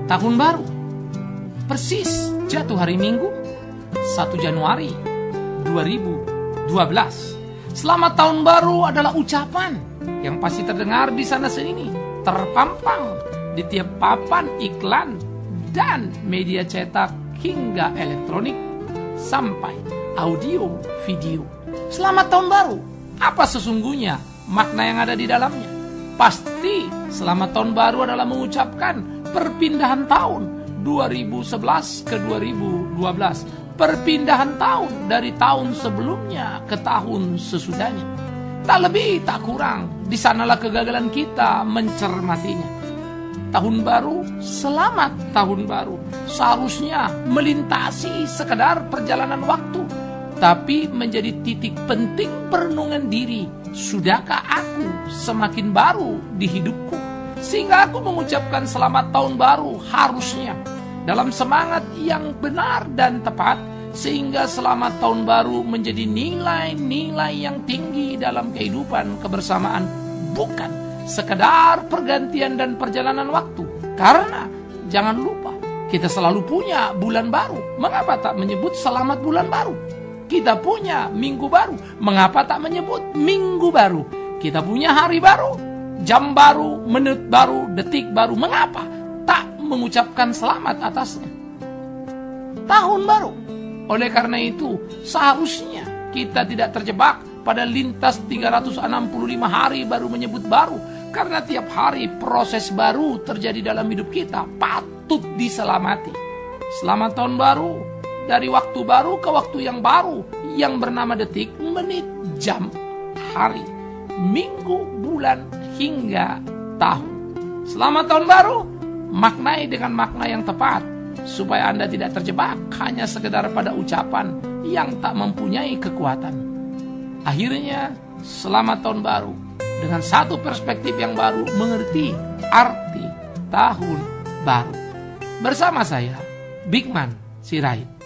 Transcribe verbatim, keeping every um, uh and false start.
Tahun baru persis jatuh hari Minggu satu Januari dua ribu dua belas. Selamat tahun baru adalah ucapan yang pasti terdengar di sana sini, terpampang di tiap papan iklan dan media cetak hingga elektronik sampai audio video. Selamat tahun baru. Apa sesungguhnya makna yang ada di dalamnya? Pasti selamat tahun baru adalah mengucapkan perpindahan tahun dua ribu sebelas ke dua ribu dua belas. Perpindahan tahun dari tahun sebelumnya ke tahun sesudahnya. Tak lebih tak kurang, di sanalah kegagalan kita mencermatinya. Tahun baru, selamat tahun baru, seharusnya melintasi sekedar perjalanan waktu, tapi menjadi titik penting perenungan diri. Sudahkah aku semakin baru di hidupku? Sehingga aku mengucapkan selamat tahun baru harusnya dalam semangat yang benar dan tepat, sehingga selamat tahun baru menjadi nilai-nilai yang tinggi dalam kehidupan kebersamaan, bukan sekedar pergantian dan perjalanan waktu. Karena jangan lupa, kita selalu punya bulan baru. Mengapa tak menyebut selamat bulan baru? Kita punya minggu baru. Mengapa tak menyebut minggu baru? Kita punya hari baru, jam baru, menit baru, detik baru. Mengapa tak mengucapkan selamat atasnya? Tahun baru. Oleh karena itu, seharusnya kita tidak terjebak pada lintas tiga ratus enam puluh lima hari baru menyebut baru. Karena tiap hari proses baru terjadi dalam hidup kita, patut diselamati. Selamat tahun baru, dari waktu baru ke waktu yang baru, yang bernama detik, menit, jam, hari, minggu, bulan, hingga tahun. Selamat tahun baru, maknai dengan makna yang tepat, supaya Anda tidak terjebak hanya sekedar pada ucapan yang tak mempunyai kekuatan. Akhirnya, selamat tahun baru dengan satu perspektif yang baru, mengerti arti tahun baru. Bersama saya, Bigman Sirait.